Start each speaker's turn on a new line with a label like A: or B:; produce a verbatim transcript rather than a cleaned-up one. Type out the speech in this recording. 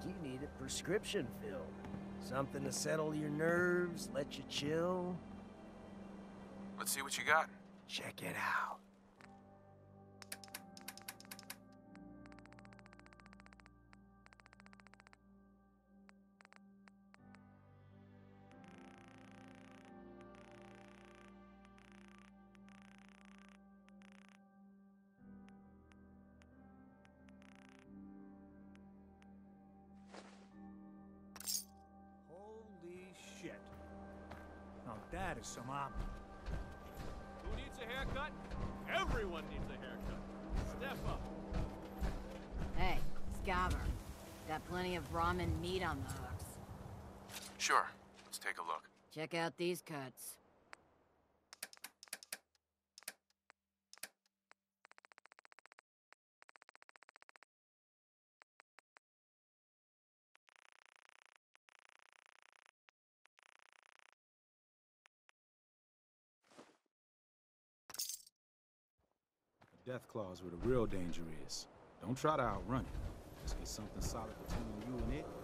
A: you need a prescription filled. Something to settle your nerves, let you chill.
B: Let's see what you got.
A: Check it out.
C: Holy shit. Now that is some armor.
D: Who needs a haircut? Everyone needs a haircut. Step up.
E: Hey, Scabber. Got plenty of ramen meat on the hooks.
B: Sure. Let's take a look.
E: Check out these cuts.
F: Deathclaw's where the real danger is. Don't try to outrun it. Just get something solid between you and it,